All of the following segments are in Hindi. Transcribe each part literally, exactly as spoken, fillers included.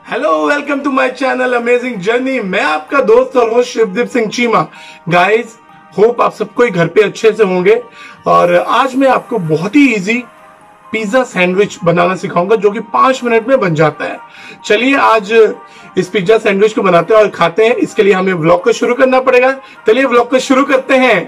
Hello, welcome to my channel amazing journey. मैं आपका दोस्त और host Shivdeep Singh Cheema. Guys, hope आप सबको घर पे अच्छे से होंगे। और आज मैं आपको बहुत ही इजी पिज्जा सैंडविच बनाना सिखाऊंगा जो कि पांच मिनट में बन जाता है। चलिए आज इस पिज्जा सैंडविच को बनाते हैं और खाते हैं। इसके लिए हमें व्लॉग को शुरू करना पड़ेगा। चलिए व्लॉग को शुरू करते हैं।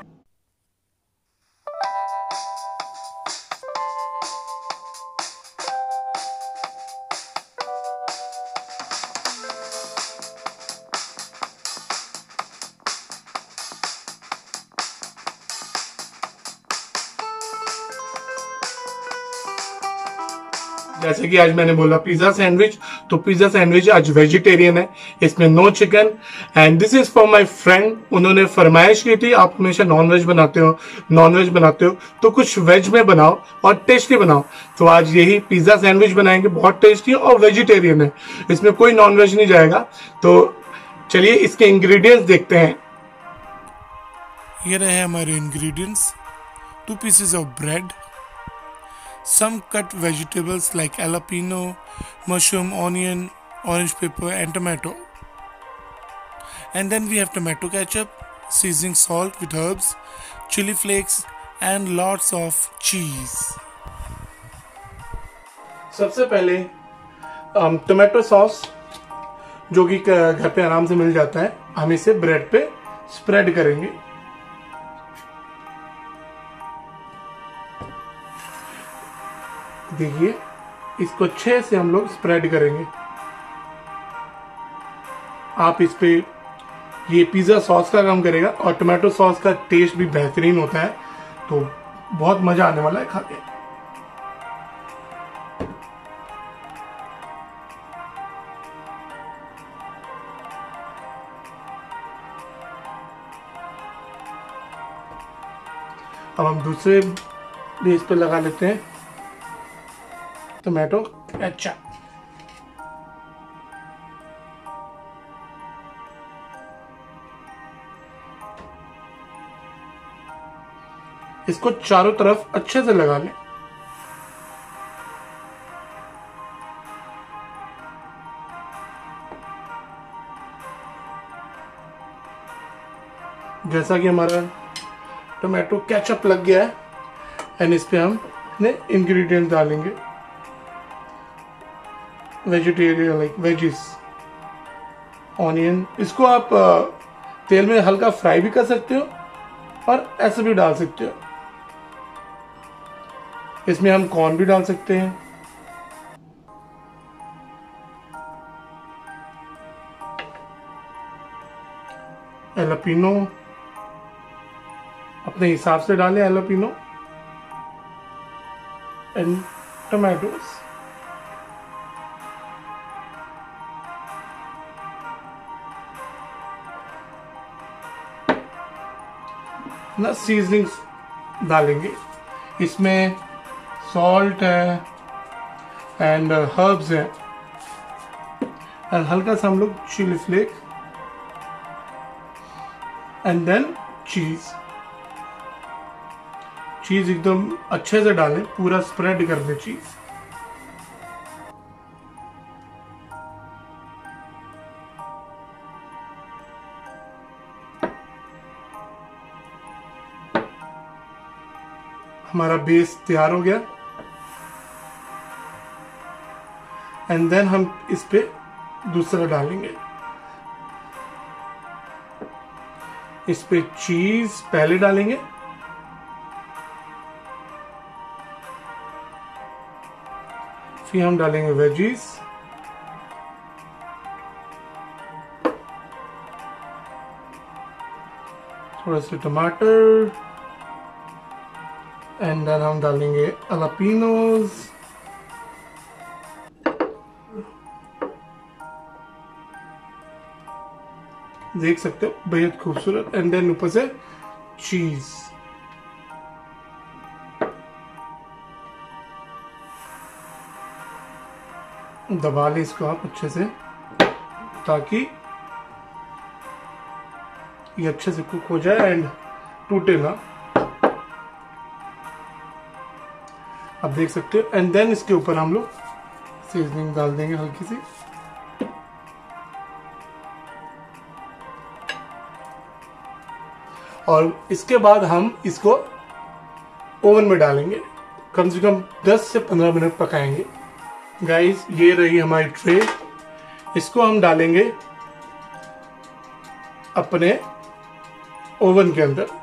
जैसे कि आज मैंने बोला पिज्जा सैंडविच, तो पिज्जा सैंडविच आज वेजिटेरियन है, इसमें no chicken. And this is for my friend. उन्होंने फरमाइश की थी आप हमेशा नॉनवेज बनाते हो नॉनवेज बनाते हो तो कुछ वेज में बनाओ और टेस्टी बनाओ। तो आज यही पिज्जा सैंडविच बनाएंगे, बहुत टेस्टी और वेजिटेरियन है, इसमें कोई नॉनवेज नहीं जाएगा। तो चलिए इसके इंग्रेडिएंट्स देखते हैं। ये रहे हमारे ingredients: two pieces of bread, some cut vegetables like jalapeno, mushroom, onion, orange pepper and tomato. And then we have tomato ketchup, seasoning salt with herbs, chili flakes and lots of cheese. सबसे पहले टोमेटो सॉस जो कि घर पे आराम से मिल जाता है, हम इसे ब्रेड पे स्प्रेड करेंगे। देखिए, इसको अच्छे से हम लोग स्प्रेड करेंगे। आप इस पे ये पिज्जा सॉस का काम करेगा और टोमेटो सॉस का टेस्ट भी बेहतरीन होता है, तो बहुत मजा आने वाला है खा के। अब हम दूसरे बेस पे लगा लेते हैं टोमेटो केचप। इसको चारों तरफ अच्छे से लगा लें। जैसा कि हमारा टोमेटो केचप लग गया है, एंड इस पे हम अपने इंग्रेडिएंट्स डालेंगे वेजिटेरियन लाइक वेजिस, ऑनियन। इसको आप तेल में हल्का फ्राई भी कर सकते हो और ऐसे भी डाल सकते हो। इसमें हम कॉर्न भी डाल सकते हैं। एलापिनो अपने हिसाब से डालें, एलापिनो एंड टोमेटोस। ना सीजनिंग्स डालेंगे, इसमें सॉल्ट है एंड हर्ब्स है एंड हल्का सा हम लोग चिली फ्लेक एंड देन चीज। चीज एकदम अच्छे से डालें, पूरा स्प्रेड कर दें चीज। हमारा बेस तैयार हो गया एंड देन हम इस पे दूसरा डालेंगे। इस पे चीज पहले डालेंगे, फिर हम डालेंगे वेजीज, थोड़ा सा टमाटर एंड देन हम डालेंगे जलापिनोज। देख सकते हो बेहद खूबसूरत। एंड देन ऊपर से चीज। दबा लें इसको आप अच्छे से ताकि ये अच्छे से कुक हो जाए एंड टूटे ना। आप देख सकते हो। एंड देन इसके ऊपर हम लोग सीजनिंग डाल देंगे हल्की सी। और इसके बाद हम इसको ओवन में डालेंगे, कम से कम दस से पंद्रह मिनट पकाएंगे। गाइस ये रही हमारी ट्रे, इसको हम डालेंगे अपने ओवन के अंदर।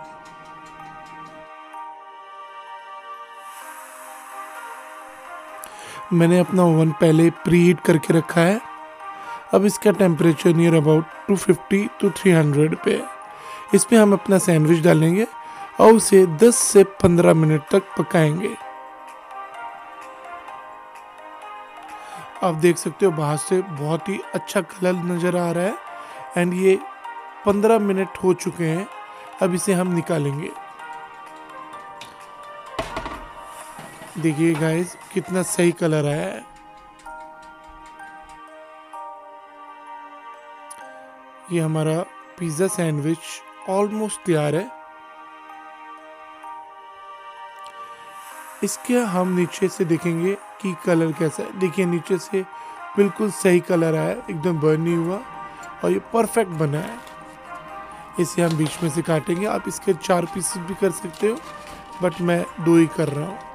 मैंने अपना ओवन पहले प्रीहीट करके रखा है। अब इसका temperature near about two fifty to three hundred पे है। इसमें हम अपना सैंडविच डालेंगे और उसे दस से पंद्रह मिनट तक पकाएंगे। आप देख सकते हो बाहर से बहुत ही अच्छा कलर नज़र आ रहा है एंड ये पंद्रह मिनट हो चुके हैं। अब इसे हम निकालेंगे। देखिए गाइस कितना सही कलर आया है। ये हमारा पिज़्ज़ा सैंडविच ऑलमोस्ट तैयार है। इसके हम नीचे से देखेंगे कि कलर कैसा है। देखिए नीचे से बिल्कुल सही कलर आया है, एकदम बर्न नहीं हुआ और ये परफेक्ट बना है। इसे हम बीच में से काटेंगे। आप इसके चार पीसेस भी कर सकते हो, बट मैं दो ही कर रहा हूँ।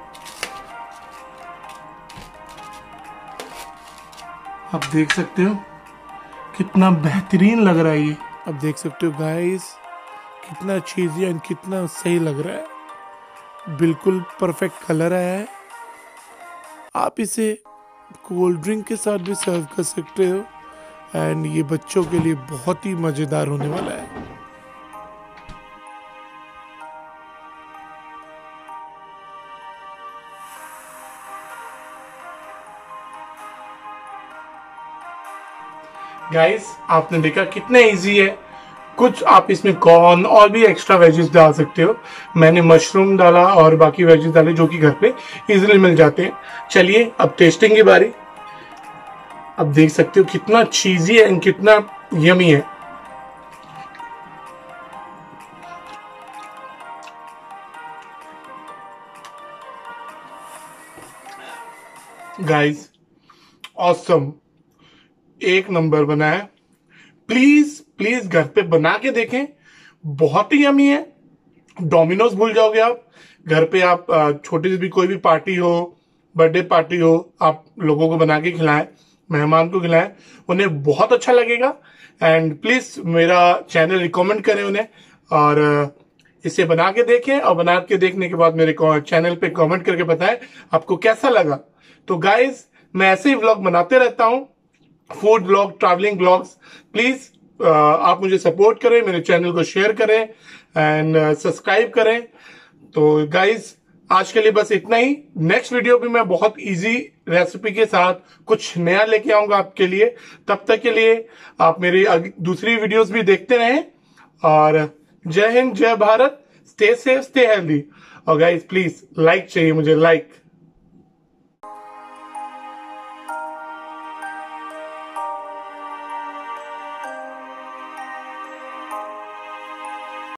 आप देख सकते हो कितना बेहतरीन लग रहा है ये। अब देख सकते हो गाइस कितना चीज़ी एंड कितना सही लग रहा है। बिल्कुल परफेक्ट कलर आया है। आप इसे कोल्ड ड्रिंक के साथ भी सर्व कर सकते हो एंड ये बच्चों के लिए बहुत ही मज़ेदार होने वाला है। गाइस आपने देखा कितना इजी है। कुछ आप इसमें कॉर्न और भी एक्स्ट्रा वेजेस डाल सकते हो। मैंने मशरूम डाला और बाकी वेजेस डाले जो कि घर पे इजीली मिल जाते हैं। चलिए अब टेस्टिंग की बारी। अब देख सकते हो कितना चीजी है एंड कितना यमी है। गाइस ऑसम, एक नंबर बना है। प्लीज प्लीज घर पे बना के देखें, बहुत ही यमी है। डोमिनोज भूल जाओगे आप। घर पे आप छोटी सी भी कोई भी पार्टी हो, बर्थडे पार्टी हो, आप लोगों को बना के खिलाएं, मेहमान को खिलाएं, उन्हें बहुत अच्छा लगेगा। एंड प्लीज मेरा चैनल रिकमेंड करें उन्हें और इसे बना के देखें और बना के देखने के बाद मेरे चैनल पे कमेंट करके बताएं आपको कैसा लगा। तो गाइज मैं ऐसे ही व्लॉग बनाते रहता हूं, food vlog, travelling vlogs. Please आप मुझे सपोर्ट करें, मेरे चैनल को शेयर करें एंड सब्सक्राइब करें। तो गाइज आज के लिए बस इतना ही। नेक्स्ट वीडियो भी मैं बहुत इजी रेसिपी के साथ कुछ नया लेके आऊंगा आपके लिए। तब तक के लिए आप मेरी दूसरी वीडियोस भी देखते रहें और जय हिंद, जय Bharat, stay safe, stay healthy. और गाइज प्लीज लाइक चाहिए मुझे, लाइक।